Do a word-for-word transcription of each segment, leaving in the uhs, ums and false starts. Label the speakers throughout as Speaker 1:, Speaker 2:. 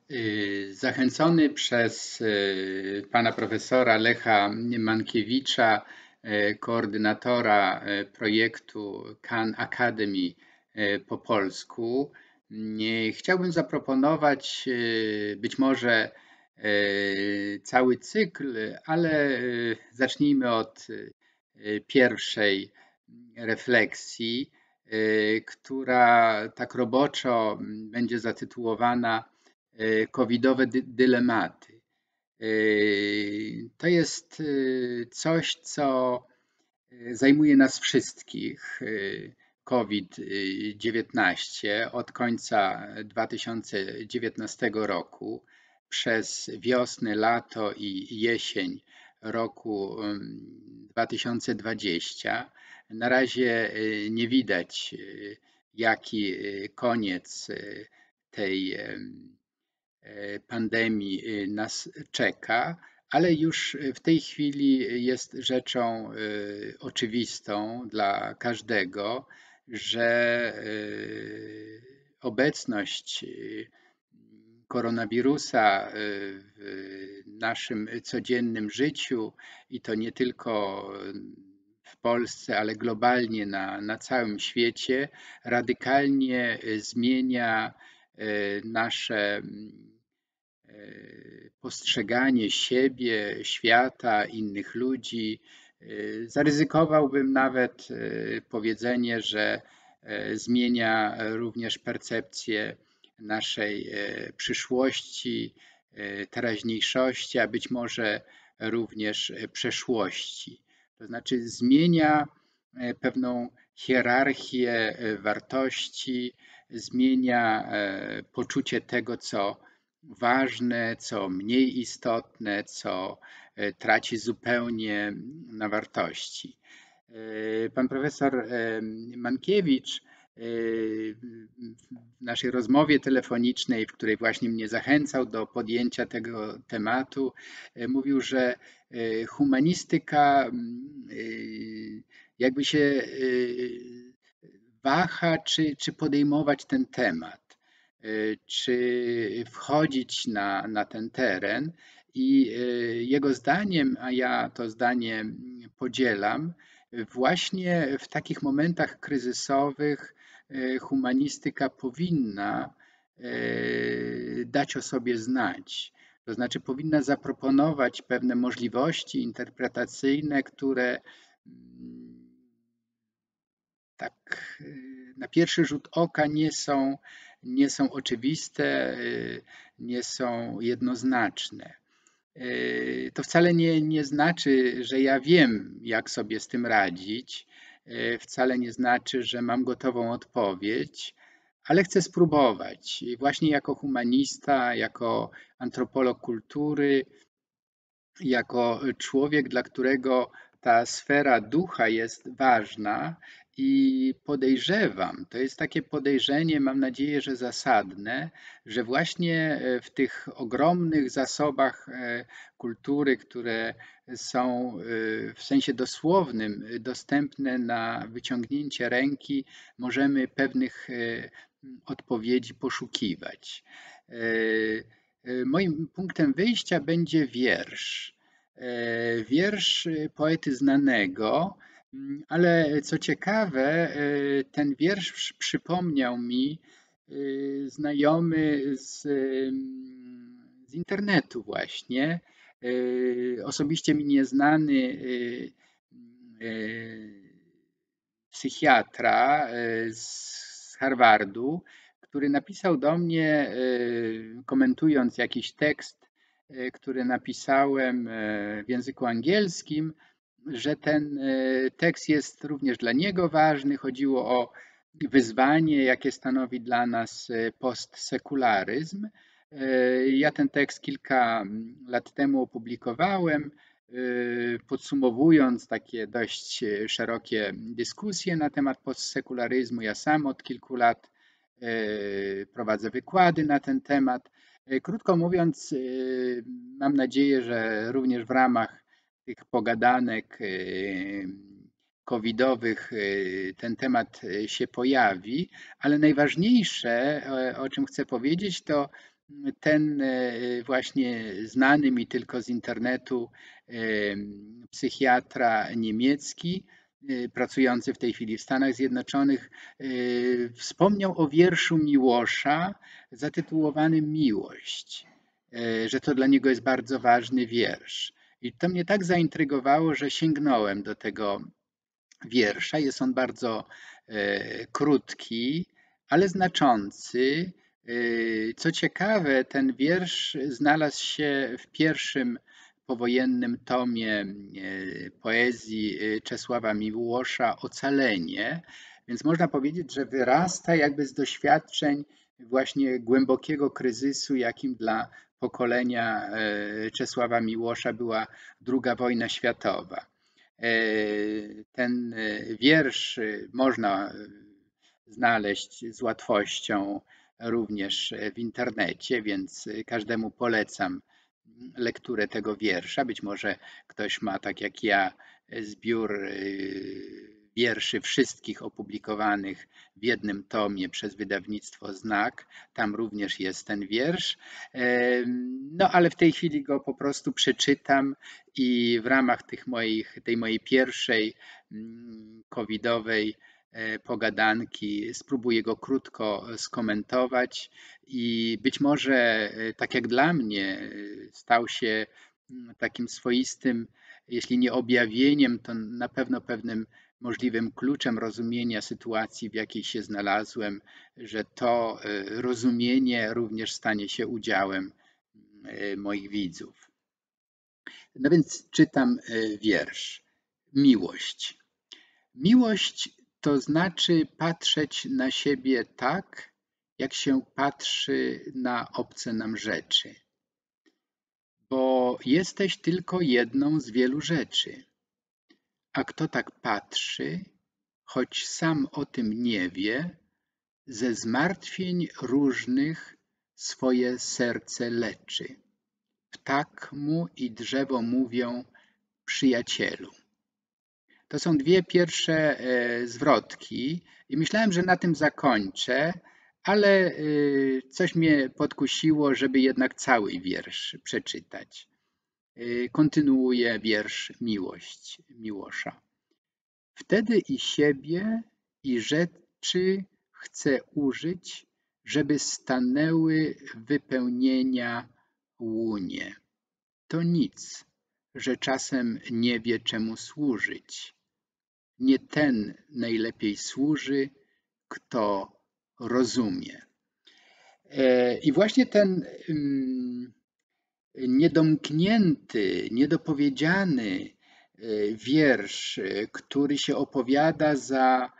Speaker 1: Y, Zachęcony przez y, pana profesora Lecha Mankiewicza, y, koordynatora y, projektu Khan Academy y, po polsku, y, chciałbym zaproponować y, być może y, cały cykl, ale y, zacznijmy od y, pierwszej refleksji, y, która tak roboczo będzie zatytułowana Covidowe dy- dylematy. Yy, To jest yy, coś, co yy, zajmuje nas wszystkich. yy, COVID dziewiętnaście od końca dwa tysiące dziewiętnastego roku przez wiosnę, lato i jesień roku dwa tysiące dwudziestego. Na razie yy, nie widać, yy, jaki yy, koniec yy, tej pandemii nas czeka, ale już w tej chwili jest rzeczą oczywistą dla każdego, że obecność koronawirusa w naszym codziennym życiu i to nie tylko w Polsce, ale globalnie na, na całym świecie radykalnie zmienia nasze postrzeganie siebie, świata, innych ludzi. Zaryzykowałbym nawet powiedzenie, że zmienia również percepcję naszej przyszłości, teraźniejszości, a być może również przeszłości. To znaczy zmienia pewną hierarchię wartości, zmienia poczucie tego, co ważne, co mniej istotne, co traci zupełnie na wartości. Pan profesor Mankiewicz w naszej rozmowie telefonicznej, w której właśnie mnie zachęcał do podjęcia tego tematu, mówił, że humanistyka jakby się waha, czy, czy podejmować ten temat, czy wchodzić na, na ten teren. I jego zdaniem, a ja to zdanie podzielam, właśnie w takich momentach kryzysowych humanistyka powinna dać o sobie znać. To znaczy powinna zaproponować pewne możliwości interpretacyjne, które tak na pierwszy rzut oka nie są, nie są oczywiste, nie są jednoznaczne. To wcale nie, nie znaczy, że ja wiem, jak sobie z tym radzić. Wcale nie znaczy, że mam gotową odpowiedź, ale chcę spróbować. I właśnie jako humanista, jako antropolog kultury, jako człowiek, dla którego ta sfera ducha jest ważna i podejrzewam, to jest takie podejrzenie, mam nadzieję, że zasadne, że właśnie w tych ogromnych zasobach kultury, które są w sensie dosłownym dostępne na wyciągnięcie ręki, możemy pewnych odpowiedzi poszukiwać. Moim punktem wyjścia będzie wiersz. Wiersz poety znanego, ale co ciekawe, ten wiersz przypomniał mi znajomy z, z internetu właśnie, osobiście mi nieznany psychiatra z Harvardu, który napisał do mnie, komentując jakiś tekst, który napisałem w języku angielskim, że ten tekst jest również dla niego ważny. Chodziło o wyzwanie, jakie stanowi dla nas postsekularyzm. Ja ten tekst kilka lat temu opublikowałem, podsumowując takie dość szerokie dyskusje na temat postsekularyzmu. Ja sam od kilku lat prowadzę wykłady na ten temat. Krótko mówiąc, mam nadzieję, że również w ramach tych pogadanek covidowych ten temat się pojawi, ale najważniejsze, o czym chcę powiedzieć, to ten właśnie znany mi tylko z internetu psychiatra niemiecki, pracujący w tej chwili w Stanach Zjednoczonych, wspomniał o wierszu Miłosza zatytułowanym Miłość, że to dla niego jest bardzo ważny wiersz. I to mnie tak zaintrygowało, że sięgnąłem do tego wiersza. Jest on bardzo krótki, ale znaczący. Co ciekawe, ten wiersz znalazł się w pierwszym powojennym tomie poezji Czesława Miłosza Ocalenie, więc można powiedzieć, że wyrasta jakby z doświadczeń właśnie głębokiego kryzysu, jakim dla pokolenia Czesława Miłosza była druga wojna światowa. Ten wiersz można znaleźć z łatwością również w internecie, więc każdemu polecam lekturę tego wiersza. Być może ktoś ma, tak jak ja, zbiór wierszy wszystkich opublikowanych w jednym tomie przez wydawnictwo Znak. Tam również jest ten wiersz. No ale w tej chwili go po prostu przeczytam i w ramach tych moich, tej mojej pierwszej covidowej pogadanki spróbuję go krótko skomentować i być może, tak jak dla mnie, stał się takim swoistym, jeśli nie objawieniem, to na pewno pewnym możliwym kluczem rozumienia sytuacji, w jakiej się znalazłem, że to rozumienie również stanie się udziałem moich widzów. No więc czytam wiersz. Miłość. Miłość to znaczy patrzeć na siebie tak, jak się patrzy na obce nam rzeczy. Bo jesteś tylko jedną z wielu rzeczy. A kto tak patrzy, choć sam o tym nie wie, ze zmartwień różnych swoje serce leczy. Ptak mu i drzewo mówią: przyjacielu. To są dwie pierwsze zwrotki i myślałem, że na tym zakończę, ale coś mnie podkusiło, żeby jednak cały wiersz przeczytać. Kontynuuję wiersz Miłość Miłosza. Wtedy i siebie, i rzeczy chcę użyć, żeby stanęły wypełnienia łunie. To nic, że czasem nie wie, czemu służyć. Nie ten najlepiej służy, kto rozumie. I właśnie ten niedomknięty, niedopowiedziany wiersz, który się opowiada za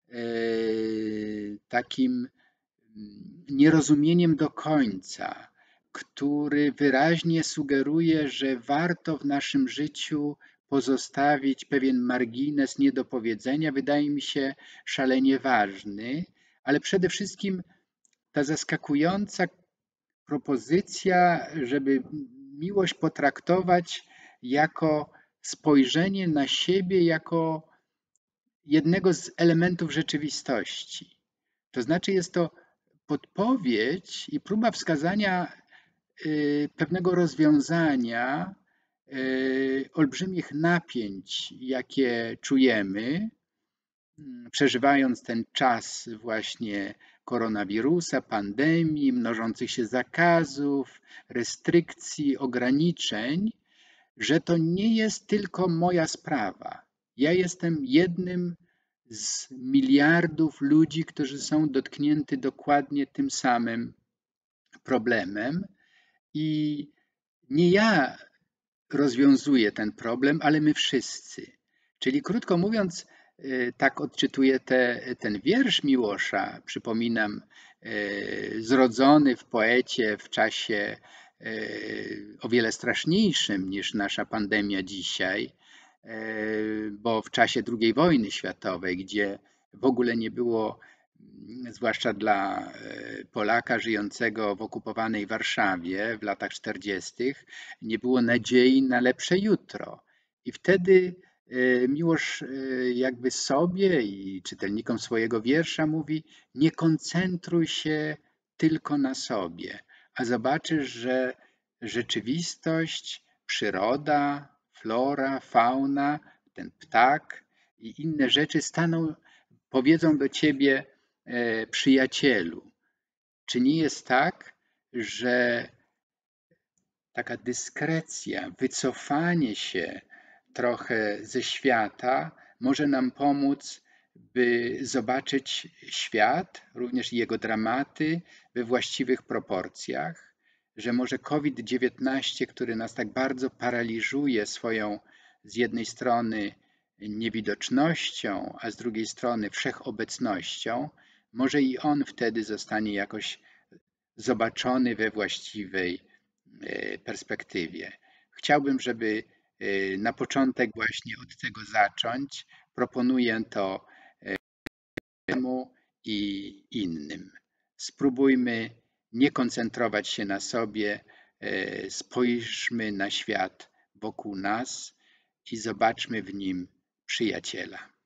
Speaker 1: takim nierozumieniem do końca, który wyraźnie sugeruje, że warto w naszym życiu pozostawić pewien margines niedopowiedzenia, wydaje mi się szalenie ważny, ale przede wszystkim ta zaskakująca propozycja, żeby miłość potraktować jako spojrzenie na siebie jako jednego z elementów rzeczywistości. To znaczy jest to podpowiedź i próba wskazania pewnego rozwiązania olbrzymich napięć, jakie czujemy, przeżywając ten czas właśnie koronawirusa, pandemii, mnożących się zakazów, restrykcji, ograniczeń, że to nie jest tylko moja sprawa. Ja jestem jednym z miliardów ludzi, którzy są dotknięty dokładnie tym samym problemem i nie ja rozwiązuję ten problem, ale my wszyscy. Czyli krótko mówiąc, tak odczytuję te, ten wiersz Miłosza, przypominam, zrodzony w poecie w czasie o wiele straszniejszym niż nasza pandemia dzisiaj, bo w czasie drugiej wojny światowej, gdzie w ogóle nie było, zwłaszcza dla Polaka żyjącego w okupowanej Warszawie w latach czterdziestych, nie było nadziei na lepsze jutro. I wtedy Miłosz jakby sobie i czytelnikom swojego wiersza mówi: nie koncentruj się tylko na sobie, a zobaczysz, że rzeczywistość, przyroda, flora, fauna, ten ptak i inne rzeczy staną, powiedzą do ciebie: e, przyjacielu, czy nie jest tak, że taka dyskrecja, wycofanie się trochę ze świata może nam pomóc, by zobaczyć świat, również jego dramaty we właściwych proporcjach, że może COVID dziewiętnaście, który nas tak bardzo paraliżuje swoją z jednej strony niewidocznością, a z drugiej strony wszechobecnością, może i on wtedy zostanie jakoś zobaczony we właściwej e, perspektywie. Chciałbym, żeby e, na początek właśnie od tego zacząć. Proponuję to temu i innym. Spróbujmy nie koncentrować się na sobie, e, spojrzmy na świat wokół nas i zobaczmy w nim przyjaciela.